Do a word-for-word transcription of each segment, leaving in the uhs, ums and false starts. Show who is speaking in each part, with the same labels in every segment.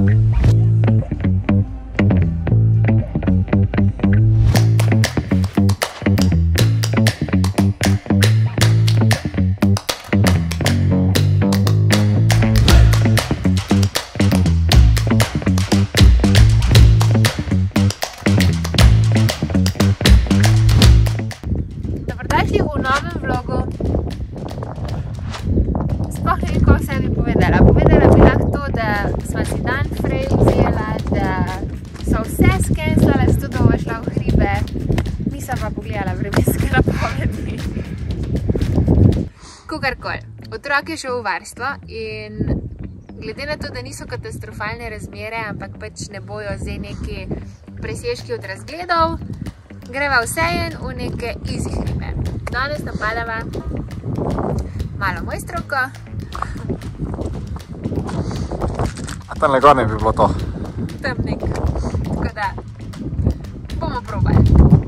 Speaker 1: Sva si dan prej vzela, da so vse skenslale, zato da bova šla v hribe. Nisem pa pogledala vremenske napovedi. Kakorkoli, otrok je šel v varstvo in glede na to, da niso katastrofalne razmere, ampak pač ne bojo zdaj neki presežki od razgledov, greva vsejen v neke easy hribe. Danes napadava malo Mojstrovko.
Speaker 2: Tamle gor ne bi bilo to.
Speaker 1: Tam nek. Tako da bomo probali.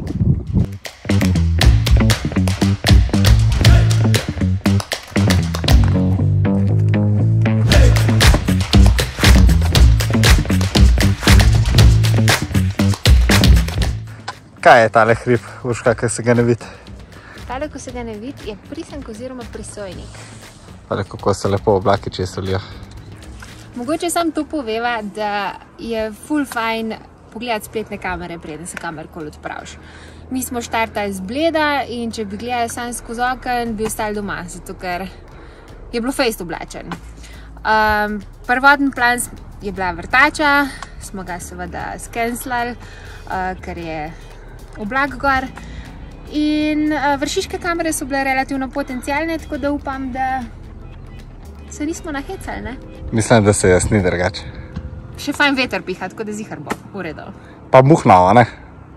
Speaker 2: Kaj je tale hrib, Urška, ko se ga ne vidi?
Speaker 1: Tale, ko se ga ne vidi, je Prisenk oziroma Prisojnik.
Speaker 2: Tale, kako se lepo oblaki česolijo.
Speaker 1: Mogoče sam to poveva, da je ful fajn pogledati spletne kamere, preden se kamerkoli odpraviš. Mi smo štartali z Bleda in če bi gledali sam skozi oken, bi ostali doma, zato ker je bilo fejst oblačen. Um, prvoten plan je bila Vrtača, smo ga seveda skenslali, uh, ker je oblak gor. In uh, vršiške kamere so bile relativno potencialne, tako da upam, da se nismo nahecali, ne?
Speaker 2: Mislim, da se jaz ni drugače.
Speaker 1: Še fajn veter piha, tako da zihar bo v redu.
Speaker 2: Pa muhnava, ne?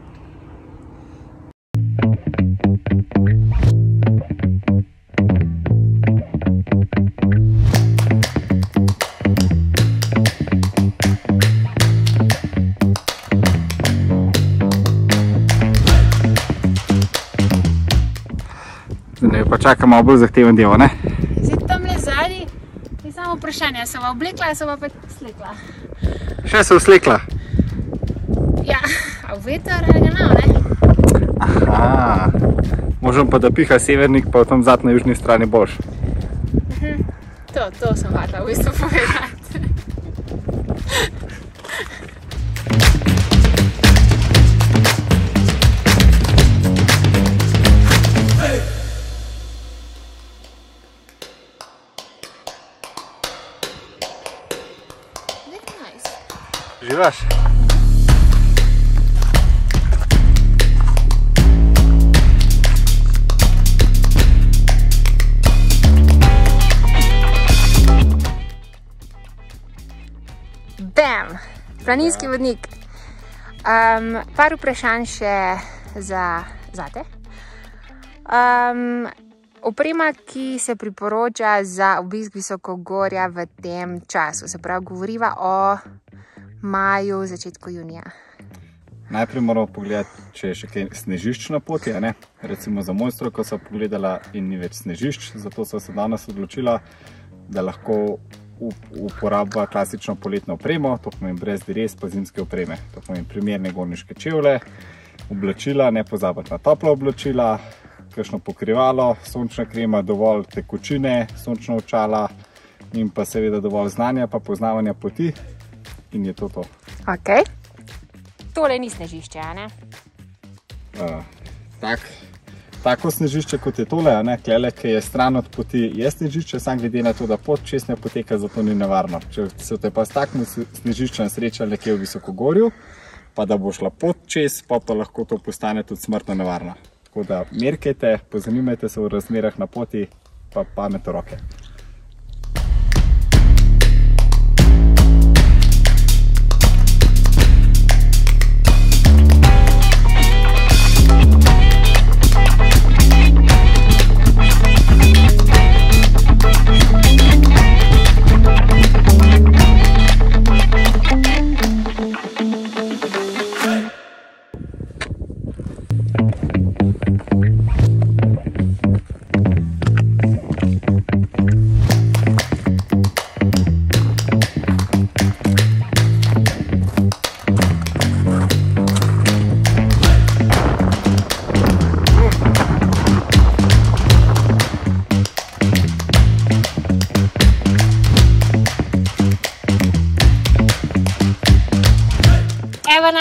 Speaker 2: Zdaj pa čakamo bolj zahteven del, ne?
Speaker 1: Zdaj tamle zadnji je samo vprašanje, se bo oblekla ali se bo pa slekla?
Speaker 2: Še se vslekla?
Speaker 1: Ja, a v veter ali ga nav, ne?
Speaker 2: Aha, možem pa da piha severnik, pa v tam zad na južni strani boljš.
Speaker 1: To, to sem hotela v bistvu povedati.
Speaker 2: Živaš?
Speaker 1: Bam! Planinski vodnik. Um, par vprašanj še za zate. Um, oprema, ki se priporoča za obisk visokogorja v tem času, se pravi, govoriva o maju, začetku junija.
Speaker 2: Najprej moramo pogledati, če je še kaj snežišč na poti, ne? Recimo za Mojstrovko so pogledala in ni več snežišč, zato so se danes odločila, da lahko uporabba klasično poletno opremo, to pomeni brez dres pa zimske opreme. To pomeni primerne gorniške čevlje, oblačila, ne pozabiti na topla oblačila, kakšno pokrivalo, sončna krema, dovolj tekočine, sončna očala in pa seveda dovolj znanja pa poznavanja poti. In je to to.
Speaker 1: Ok. Tole ni snežišče, a ne?
Speaker 2: Uh, tak, tako snežišče kot je tole, a ne? Klele, ki je stran od poti, je snežišče, sam glede na to, da pot čez ne poteka, zato ni nevarno. Če se te pa s takim snežiščem srečali nekje v visokogorju, pa da bo šla pot čez, pa pa lahko to postane tudi smrtno nevarno. Tako da merkajte, pozanimajte se v razmerah na poti, pa pamet v roke.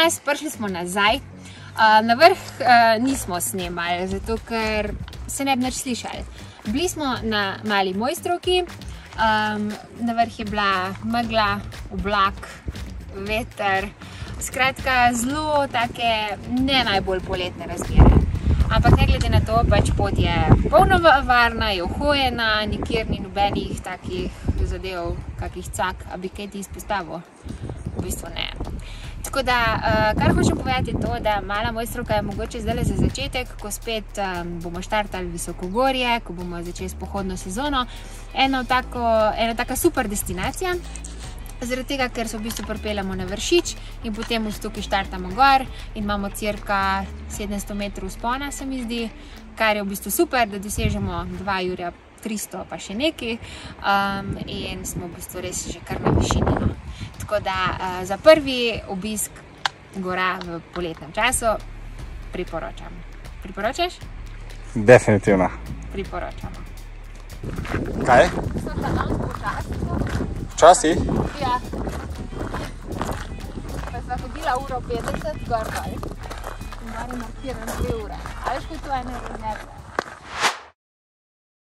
Speaker 1: nas, prišli smo nazaj. Uh, na vrh uh, nismo snemali, zato ker se ne bi nič slišali. Bili smo na Mali Mojstrovki, um, na vrh je bila megla, oblak, veter, skratka zelo take ne najbolj poletne razmere. Ampak ne glede na to, pač pot je polno varna, je ohojena, nikjer ni nobenih takih zadev, kakih cak, a bi kaj ti izpostavil? V bistvu ne. Tako da, kar hočem povedati je to, da Mala Mojstrovka je mogoče zdaj za začetek, ko spet um, bomo štartali visokogorje, ko bomo začeli s pohodno sezono, ena, tako, ena taka super destinacija. Zaradi tega, ker se v bistvu pripeljamo na Vršič in potem v Stuki štartamo gor in imamo cirka sedemsto metrov vzpona, se mi zdi, kar je v bistvu super, da dosežemo dva jurja tristo pa še nekaj um, in smo v bistvu res že kar na višini. No. Tako da uh, za prvi obisk gora v poletnem času priporočam. Priporočaš?
Speaker 2: Definitivno.
Speaker 1: Priporočamo.
Speaker 2: Kaj?
Speaker 1: So ta danes počasno.
Speaker 2: Včasih?
Speaker 1: Ja. Pa sva hodila uro petdeset gor dol. In gor je markiran dve ure. A veš, kaj to je ena razmerja?